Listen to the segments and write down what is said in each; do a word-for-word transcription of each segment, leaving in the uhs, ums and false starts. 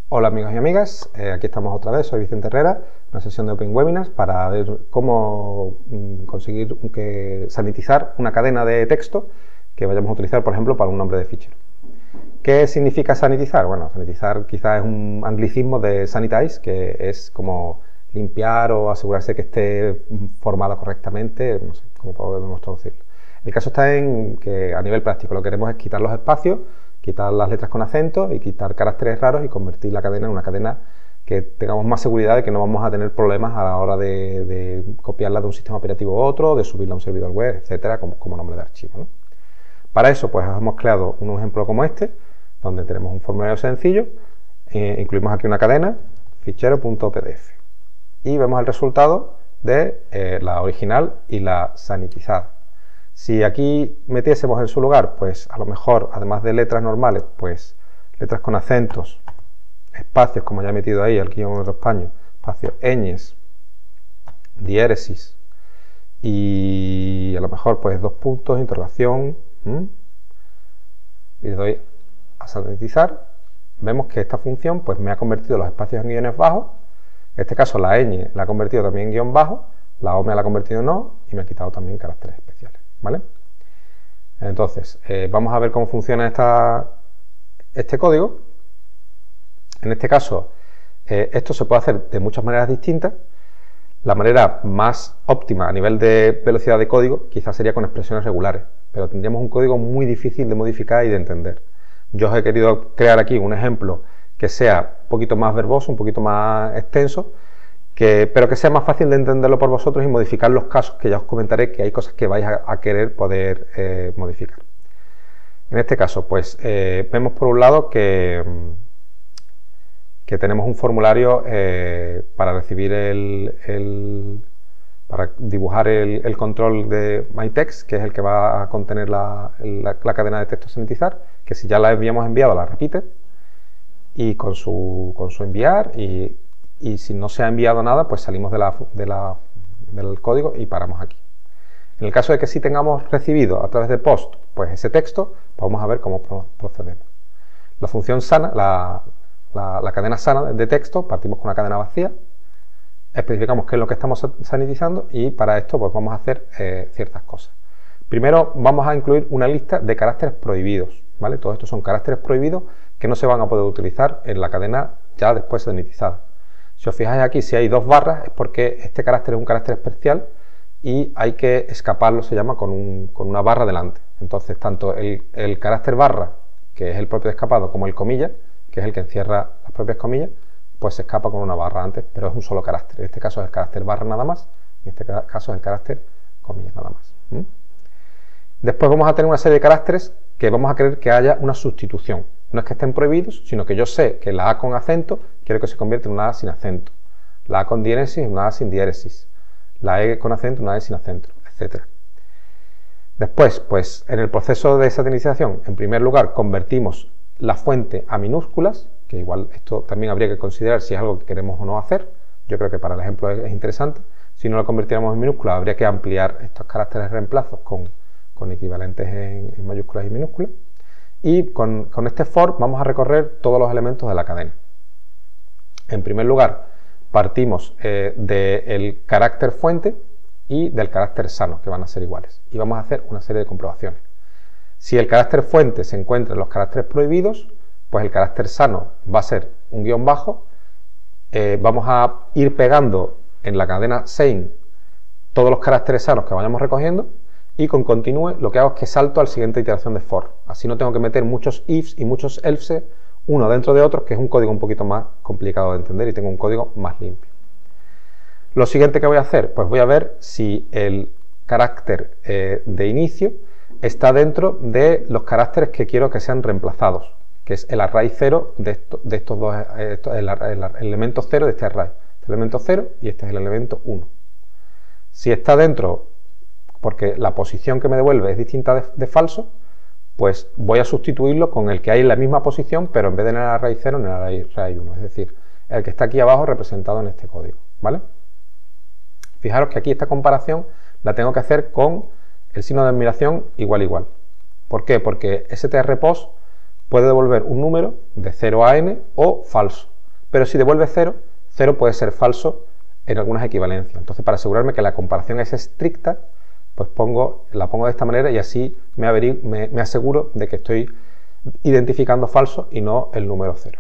Hola amigos y amigas, eh, aquí estamos otra vez, soy Vicente Herrera, una sesión de Open Webinars para ver cómo mm, conseguir que, sanitizar una cadena de texto que vayamos a utilizar, por ejemplo, para un nombre de fichero. ¿Qué significa sanitizar? Bueno, sanitizar quizás es un anglicismo de sanitize, que es como limpiar o asegurarse que esté formado correctamente, no sé cómo podemos traducirlo. El caso está en que a nivel práctico lo que queremos es quitar los espacios, quitar las letras con acento y quitar caracteres raros y convertir la cadena en una cadena que tengamos más seguridad de que no vamos a tener problemas a la hora de, de copiarla de un sistema operativo a otro, de subirla a un servidor web, etcétera, como, como nombre de archivo, ¿no? Para eso, pues hemos creado un ejemplo como este, donde tenemos un formulario sencillo, eh, incluimos aquí una cadena, fichero.pdf, y vemos el resultado de eh, la original y la sanitizada. Si aquí metiésemos en su lugar, pues a lo mejor, además de letras normales, pues letras con acentos, espacios, como ya he metido ahí, el guión en otro español, espacios, ñes, diéresis, y a lo mejor pues dos puntos, interrogación, ¿m? y le doy a sanitizar, vemos que esta función pues me ha convertido los espacios en guiones bajos, en este caso la ñ la ha convertido también en guión bajo, la o me la ha convertido en o, y me ha quitado también caracteres especiales, ¿vale? Entonces, eh, vamos a ver cómo funciona esta, este código. En este caso, eh, esto se puede hacer de muchas maneras distintas. La manera más óptima a nivel de velocidad de código quizás sería con expresiones regulares, pero tendríamos un código muy difícil de modificar y de entender. Yo os he querido crear aquí un ejemplo que sea un poquito más verboso, un poquito más extenso, que, pero que sea más fácil de entenderlo por vosotros y modificar los casos, que ya os comentaré que hay cosas que vais a, a querer poder eh, modificar. En este caso, pues eh, vemos por un lado que, que tenemos un formulario eh, para recibir el, el para dibujar el, el control de MyText, que es el que va a contener la, la, la cadena de texto a sanitizar, que si ya la habíamos enviado la repite, y con su, con su enviar, y, y si no se ha enviado nada, pues salimos de la, de la, del código y paramos aquí. En el caso de que sí tengamos recibido a través de post, pues ese texto, pues vamos a ver cómo procedemos. La función sana, la, la, la cadena sana de texto, partimos con una cadena vacía, especificamos qué es lo que estamos sanitizando y para esto pues vamos a hacer eh, ciertas cosas. Primero vamos a incluir una lista de caracteres prohibidos, ¿vale? Todos estos son caracteres prohibidos que no se van a poder utilizar en la cadena ya después sanitizada. Si os fijáis aquí, si hay dos barras es porque este carácter es un carácter especial y hay que escaparlo, se llama, con, un, con una barra delante. Entonces tanto el, el carácter barra, que es el propio de escapado, como el comilla, que es el que encierra las propias comillas, pues se escapa con una barra antes, pero es un solo carácter. En este caso es el carácter barra nada más, y en este caso es el carácter comillas nada más. ¿Mm? Después vamos a tener una serie de caracteres que vamos a querer que haya una sustitución. No es que estén prohibidos, sino que yo sé que la A con acento quiero que se convierta en una A sin acento, la A con diéresis en una A sin diéresis, la E con acento en una E sin acento, etcétera. Después, pues en el proceso de sanitización, en primer lugar convertimos la fuente a minúsculas, que igual esto también habría que considerar si es algo que queremos o no hacer. Yo creo que para el ejemplo es interesante. Si no lo convirtiéramos en minúsculas, habría que ampliar estos caracteres reemplazos con, con equivalentes en, en mayúsculas y minúsculas. Y con, con este for vamos a recorrer todos los elementos de la cadena. En primer lugar, partimos eh, del carácter fuente y del carácter sano, que van a ser iguales. Y vamos a hacer una serie de comprobaciones. Si el carácter fuente se encuentra en los caracteres prohibidos, pues el carácter sano va a ser un guión bajo. Eh, vamos a ir pegando en la cadena sein todos los caracteres sanos que vayamos recogiendo, y con continue lo que hago es que salto a la siguiente iteración de for. Así no tengo que meter muchos ifs y muchos else uno dentro de otro, que es un código un poquito más complicado de entender y tengo un código más limpio. Lo siguiente que voy a hacer, pues voy a ver si el carácter eh, de inicio está dentro de los caracteres que quiero que sean reemplazados, que es el array cero de, esto, de estos dos, eh, esto, el, el, el elemento cero de este array, este elemento cero y este es el elemento uno. Si está dentro, porque la posición que me devuelve es distinta de, de falso, pues voy a sustituirlo con el que hay en la misma posición, pero en vez de en el array cero, en el array, array uno, es decir, el que está aquí abajo representado en este código, ¿vale? Fijaros que aquí esta comparación la tengo que hacer con el signo de admiración igual igual. ¿Por qué? Porque strpost puede devolver un número de cero a n o falso. pero si devuelve cero, cero puede ser falso en algunas equivalencias. Entonces, para asegurarme que la comparación es estricta, pues pongo, la pongo de esta manera y así me, me, me aseguro de que estoy identificando falso y no el número cero.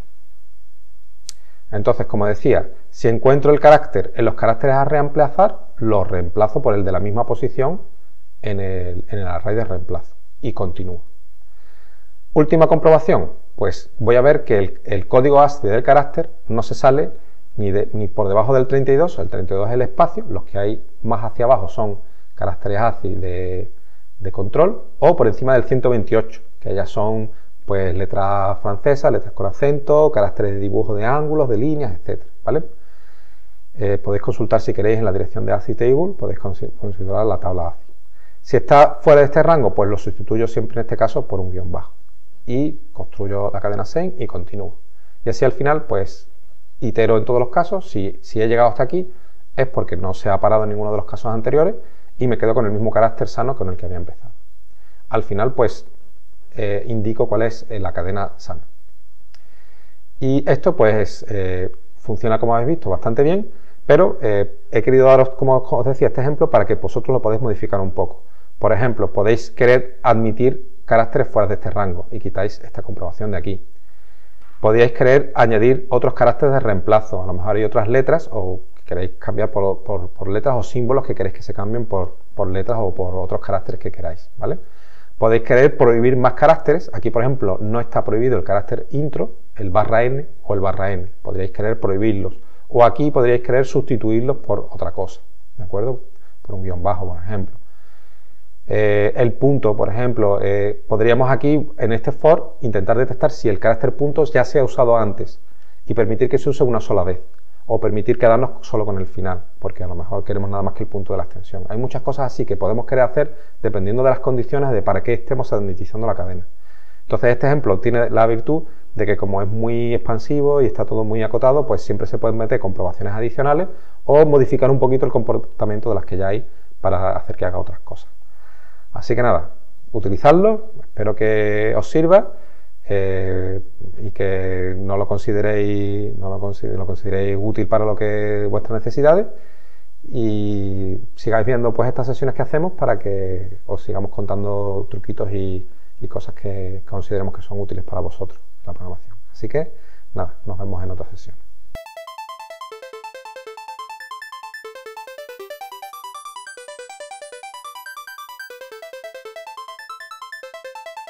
Entonces, como decía, si encuentro el carácter en los caracteres a reemplazar, lo reemplazo por el de la misma posición en el, en el array de reemplazo y continúo. Última comprobación, pues voy a ver que el, el código ASCII del carácter no se sale ni, de, ni por debajo del treinta y dos, el treinta y dos es el espacio, los que hay más hacia abajo son caracteres ASCII de, de control, o por encima del ciento veintiocho, que ya son pues letras francesas, letras con acento, caracteres de dibujo de ángulos, de líneas, etcétera, ¿vale? Eh, podéis consultar si queréis en la dirección de ASCII Table, podéis consultar la tabla ASCII. Si está fuera de este rango, pues lo sustituyo siempre en este caso por un guión bajo y construyo la cadena sen y continúo. Y así al final, pues itero en todos los casos. Si, si he llegado hasta aquí es porque no se ha parado en ninguno de los casos anteriores y me quedo con el mismo carácter sano con el que había empezado. Al final, pues Eh, indico cuál es eh, la cadena sana. Y esto pues eh, funciona, como habéis visto, bastante bien, pero eh, he querido daros, como os decía, este ejemplo para que vosotros lo podáis modificar un poco. Por ejemplo, podéis querer admitir caracteres fuera de este rango y quitáis esta comprobación de aquí. Podríais querer añadir otros caracteres de reemplazo, a lo mejor hay otras letras o que queréis cambiar por, por, por letras o símbolos que queréis que se cambien por, por letras o por otros caracteres que queráis, ¿vale? Podéis querer prohibir más caracteres. Aquí, por ejemplo, no está prohibido el carácter intro, el barra n o el barra n. Podríais querer prohibirlos. O aquí podríais querer sustituirlos por otra cosa, ¿de acuerdo? Por un guión bajo, por ejemplo. Eh, el punto, por ejemplo, eh, podríamos aquí, en este for, intentar detectar si el carácter punto ya se ha usado antes y permitir que se use una sola vez. O permitir quedarnos solo con el final, porque a lo mejor queremos nada más que el punto de la extensión. Hay muchas cosas así que podemos querer hacer dependiendo de las condiciones de para qué estemos sanitizando la cadena. Entonces este ejemplo tiene la virtud de que como es muy expansivo y está todo muy acotado, pues siempre se pueden meter comprobaciones adicionales o modificar un poquito el comportamiento de las que ya hay para hacer que haga otras cosas. Así que nada, utilizadlo, espero que os sirva. Eh, y que no lo consideréis no lo, consider, lo consideréis útil para lo que vuestras necesidades y sigáis viendo pues estas sesiones que hacemos para que os sigamos contando truquitos y, y cosas que consideremos que son útiles para vosotros la programación. Así que nada, nos vemos en otra sesión.